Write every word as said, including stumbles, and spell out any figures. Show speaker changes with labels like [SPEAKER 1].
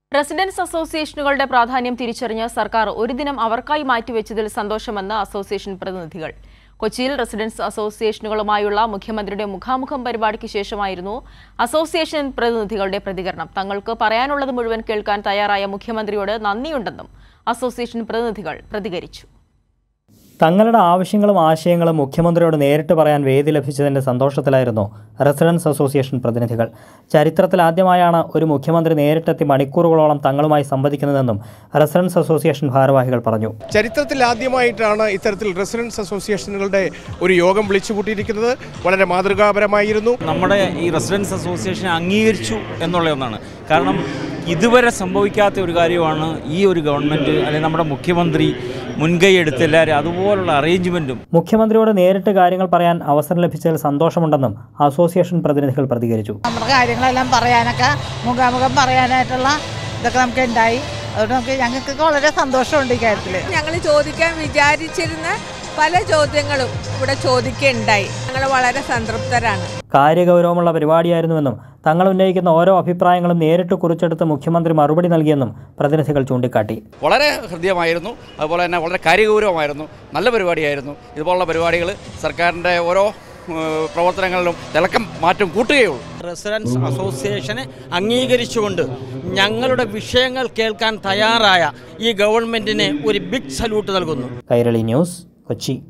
[SPEAKER 1] Residence അസോസിയേഷനുകളുടെ പ്രാധാന്യം തിരിച്ചറിഞ്ഞ സർക്കാർ ഒരു ദിനം അവർക്കായി മാറ്റിവെച്ചതിൽ സന്തോഷമെന്ന് അസോസിയേഷൻ പ്രതിനിധികൾ. കൊച്ചിയിൽ റെസിഡൻസ് അസോസിയേഷനുകളുമായുള്ള മുഖ്യമന്ത്രിയുടെ മുഖാമുഖം പരിപാടിക്ക് ശേഷമായിരുന്നു അസോസിയേഷൻ പ്രതിനിധികളുടെ പ്രതികരണം. തങ്ങൾക്ക് പറയാനുള്ളത് മുഴുവൻ കേൾക്കാൻ തയ്യാറായ മുഖ്യമന്ത്രിയോട് നന്ദിയുണ്ടെന്നും അസോസിയേഷൻ പ്രതിനിധികൾ പ്രതികരിച്ചു.
[SPEAKER 2] തങ്ങളുടെ ആവശ്യങ്ങളും ആശയങ്ങളും മുഖ്യമന്ത്രിയോട് നേരിട്ട് പറയാൻ വേദി ലഭിച്ചതിൻ്റെ സന്തോഷത്തിലായിരുന്നു റെസിഡൻസ് അസോസിയേഷൻ പ്രതിനിധികൾ. ചരിത്രത്തിലാദ്യമായാണ് ഒരു മുഖ്യമന്ത്രി നേരിട്ടെത്തി മണിക്കൂറുകളോളം തങ്ങളുമായി സംവദിക്കുന്നതെന്നും റെസിഡൻസ് അസോസിയേഷൻ ഭാരവാഹികൾ പറഞ്ഞു.
[SPEAKER 3] ചരിത്രത്തിലാദ്യമായിട്ടാണ് ഇത്തരത്തിൽ റെസിഡൻസ് അസോസിയേഷനുകളുടെ ഒരു യോഗം വിളിച്ചുകൂട്ടിയിരിക്കുന്നത്. വളരെ മാതൃകാപരമായിരുന്നു.
[SPEAKER 4] നമ്മുടെ ഈ റെസിഡൻസ് അസോസിയേഷൻ അംഗീകരിച്ചു എന്നുള്ള ഒന്നാണ്. കാരണം ഇതുവരെ സംഭവിക്കാത്ത ഒരു കാര്യമാണ് ഈ ഒരു ഗവൺമെൻറ് അല്ലെങ്കിൽ നമ്മുടെ മുഖ്യമന്ത്രി മുൻകൈ എടുത്ത് എല്ലാവരും അതുപോലുള്ള അറേഞ്ച്മെൻറ്റും.
[SPEAKER 2] മുഖ്യമന്ത്രിയോട് നേരിട്ട് കാര്യങ്ങൾ പറയാൻ അവസരം ലഭിച്ചതിൽ സന്തോഷമുണ്ടെന്നും അസോസിയേഷൻ പ്രതിനിധികൾ പ്രതികരിച്ചു.
[SPEAKER 5] നമ്മുടെ കാര്യങ്ങളെല്ലാം പറയാനൊക്കെ മുഖാമുഖം പറയാനായിട്ടുള്ള ഇതൊക്കെ നമുക്ക് ഉണ്ടായി. അതുകൊണ്ട് നമുക്ക് ഞങ്ങൾക്ക് വളരെ സന്തോഷമുണ്ട് ഈ കാര്യത്തിൽ.
[SPEAKER 6] ഞങ്ങൾ ചോദിക്കാൻ വിചാരിച്ചിരുന്ന പല ചോദ്യങ്ങളും ഇവിടെ ചോദിക്കുകയുണ്ടായി. ഞങ്ങൾ വളരെ സംതൃപ്തരാണ്.
[SPEAKER 2] കാര്യഗൗരവമുള്ള പരിപാടിയായിരുന്നുവെന്നും തങ്ങൾ ഉന്നയിക്കുന്ന ഓരോ അഭിപ്രായങ്ങളും നേരിട്ട് കുറിച്ചെടുത്ത് മുഖ്യമന്ത്രി മറുപടി നൽകിയെന്നും പ്രതിനിധികൾ ചൂണ്ടിക്കാട്ടി.
[SPEAKER 7] വളരെ ഹൃദ്യമായിരുന്നു, അതുപോലെ തന്നെ വളരെ കാര്യഗൗരവമായിരുന്നു, നല്ല പരിപാടിയായിരുന്നു. ഇതുപോലുള്ള പരിപാടികൾ സർക്കാരിൻ്റെ ഓരോ പ്രവർത്തനങ്ങളിലും തിളക്കം മാറ്റം കൂട്ടുകയുള്ളൂ.
[SPEAKER 8] റെസിഡൻസ് അസോസിയേഷനെ അംഗീകരിച്ചുകൊണ്ട് ഞങ്ങളുടെ വിഷയങ്ങൾ കേൾക്കാൻ തയ്യാറായ ഈ ഗവൺമെന്റിന് ഒരു ബിഗ് സല്യൂട്ട് നൽകുന്നു.
[SPEAKER 2] കൈരളി ന്യൂസ്, കൊച്ചി.